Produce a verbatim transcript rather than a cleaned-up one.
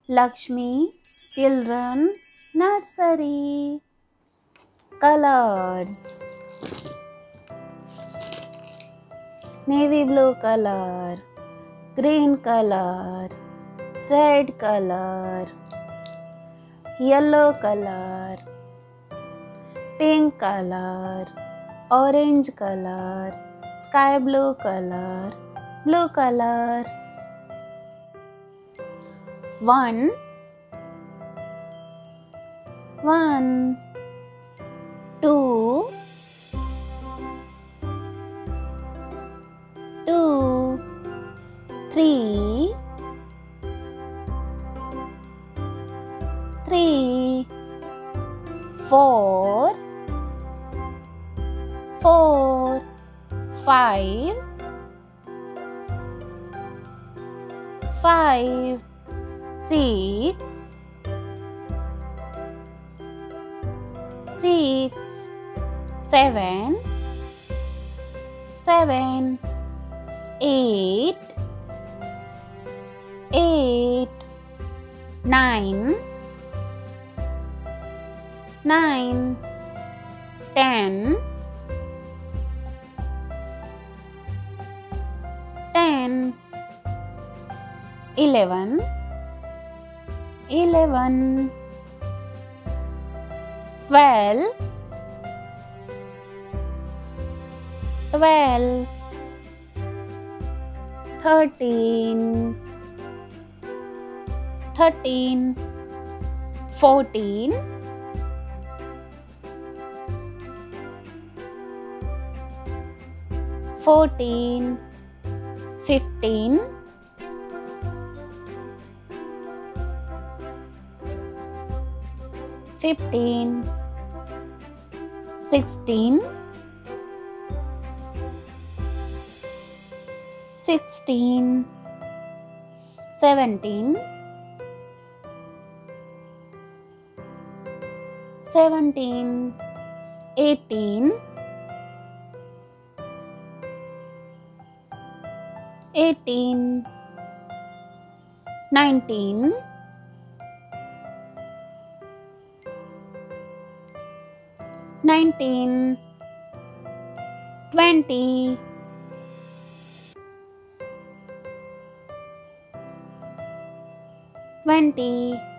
Lakshmi Children Nursery. Colors: navy blue color, green color, red color, yellow color, pink color, orange color, sky blue color, blue color. One, one, two, two, three, three, four, four, five, five, six, six, seven, seven, eight, eight, nine, nine, ten, ten, eleven, eleven, twelve, twelve, thirteen, thirteen, fourteen, fourteen, fifteen, fifteen, sixteen, sixteen, seventeen, seventeen, eighteen, eighteen, nineteen, nineteen, twenty, twenty,